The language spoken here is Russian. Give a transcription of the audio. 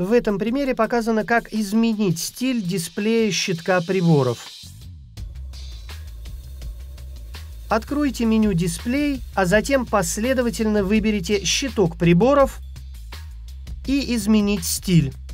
В этом примере показано, как изменить стиль дисплея щитка приборов. Откройте меню «Дисплей», а затем последовательно выберите щиток приборов и «Изменить стиль».